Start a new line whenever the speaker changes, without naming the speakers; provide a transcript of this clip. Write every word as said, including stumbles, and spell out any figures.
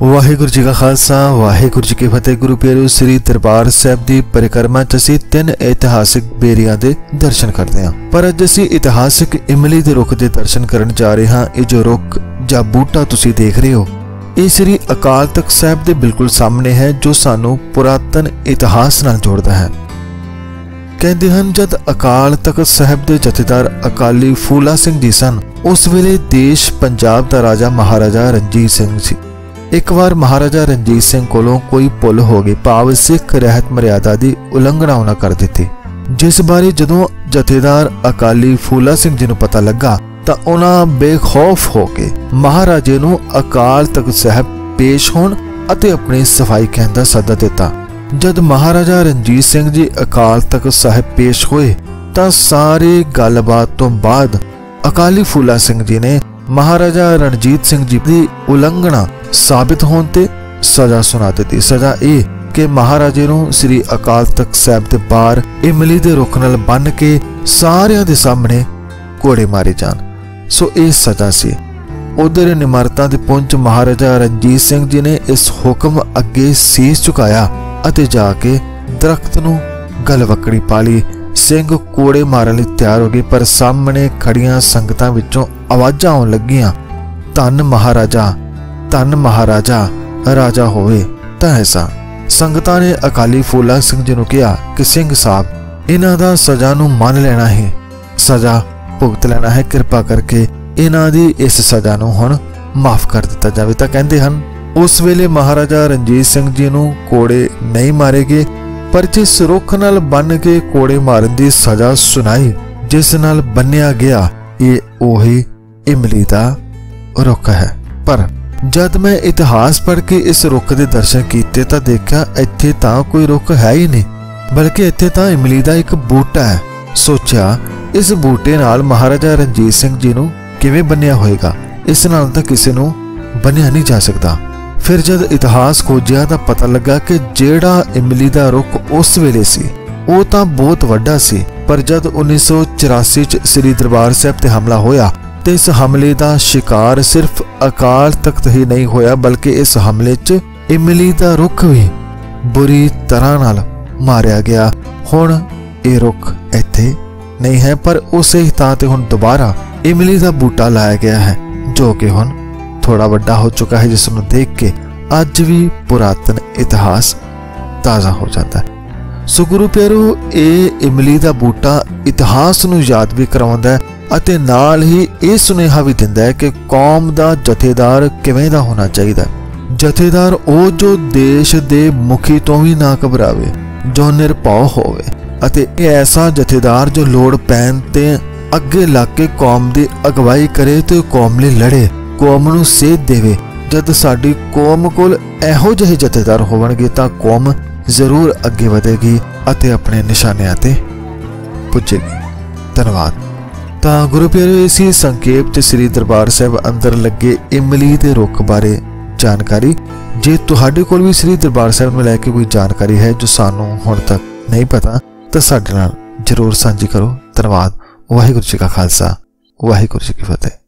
वाहिगुरू जी का खालसा वाहिगुरू जी की फतेह। गुरु प्यारो श्री दरबार साहब की परिक्रमा च असीं तीन इतिहासिक बेरियां दे दर्शन करते हैं, पर अज असीं इतिहासिक इमली दे रुख दे दर्शन करन जा रहे हां। ये जो रुख जां बूटा तुसीं देख रहे हो, ये श्री अकाल तख्त साहब दे बिल्कुल सामने है, जो सानू पुरातन इतिहास नाल जोड़दा है। कहते हैं जद अकाल तख्त साहब दे जथेदार अकाली फूला सिंह जी सन, उस वेले देश पंजाब दा राजा महाराजा रणजीत सिंह सी। एक बार महाराजा रणजीत सिंह कोलों कोई भुल हो गई, भाव सिख रहत मर्यादा की उलंघना उन्हें कर दी, जिस बारे जदों जथेदार अकाली फूला सिंह जी नूं पता लगा तो उन्हें बेखौफ होके महाराजे नूं अकाल तख्त साहब पेश होण अते अपनी सफाई कहण दा सदा दिता। जद महाराजा रणजीत सिंह जी अकाल तख्त साहब पेश होए तो सारी गलबात तो बाद अकाली फूला सिंह जी ने महाराजा रणजीत सिंह जी की उलंघना साबित होने ते सजा सुना दी। सजा ये कि महाराजे नूं श्री अकाल तख्त साहब के बाहर इमली के रुख नाल बन के सारियां दे सामने घोड़े मारे जान। सो ये सजा सी। उधर निमरता दे पुंज महाराजा रणजीत सिंह जी ने इस हुक्म अगे सीस झुकाया अते जाके दरख्त नूं गलवकड़ी पा ली। सिंह कोड़े मारन लई तैयार हो गए, पर सामने खड़ियां संगतां विचों आवाज़ां आउण लगियां, धन महाराजा धन महाराजा राजा होवे तां ऐसा। संगतां ने अकाली फूला सिंह जी नूं कहा कि सिंह साहब इन्हां दा सजा नूं मान लेना है, सजा भुगत लेना है, कृपा करके इन्हां दी इस सजा नूं हुण माफ कर दिता जावे। तां कहंदे हन उस वेले महाराजा रणजीत सिंह जी नूं कोड़े नहीं मारे गए, पर जिस रुख नाल बन के कोड़े मारन दी सजा सुनाई, जिस नाल बन्निया गया, ये ओही इमली दा रुख है। पर जद मैं इतिहास पढ़ के इस रुख के दर्शन किए तो देखा इत्थे तां कोई रुख है ही नहीं, बल्कि इत्थे तां इमली दा एक बूटा है। सोचा इस बूटे नाल महाराजा रणजीत सिंह जी नूं किवें बन्निया होएगा, इस नाल तां किसी नूं बन्निया नहीं जा सकता। फिर जद इतिहास खोजिया तो पता लगा कि जेड़ा इमली दा रुख उस वेले सी वो तां बहुत वड्डा सी, पर जद उन्नीस सौ चौरासी च श्री दरबार साहब ते हमला होया तो इस हमले का शिकार सिर्फ अकाल तख्त ही नहीं होया, बल्कि इस हमले च इमली का रुख भी बुरी तरह नाल मारिया गया। हुण ये रुख इत्थे नहीं है, पर उसे ही तां ते हुण दोबारा इमली का बूटा लाया गया है, जो कि हुण थोड़ा वड्डा हो चुका है, जिसनूं देख के अज भी पुरातन इतिहास ताज़ा हो जाता है। सो गुरु प्यारो, ये इमली का बूटा इतिहास नूं याद भी करवाउंदा है अते नाल ही ये सुनेहा भी दिंदा है कि कौम दा जथेदार किवें दा होना चाहिए। जथेदार ओ जो देश दे मुखी तो भी ना घबरावे, जो निरभौ होवे, अते ऐसा जथेदार जो लोड़ पैन ते अगे लग के कौम दी अगवाई करे ते कौम लई लड़े, कौम नूं सेध देवे। जद साडी कौम कोल इहो जिहे जथेदार होवणगे तां कौम जरूर अगे वधेगी अते अपने निशानिਆਂ ते पुजेगी। धन्यवाद। ਤਾਂ गुरु प्यारे, इसी संक्षेप च श्री दरबार साहब अंदर लगे इमली के रुख बारे जानकारी। जे तुहाडे कोल भी श्री दरबार साहब में लैके कोई जानकारी है जो सानू हुण तक नहीं पता, तो साडे नाल जरूर साझी करो। धन्यवाद। वाहिगुरू जी का खालसा वाहिगुरू जी की फतेह।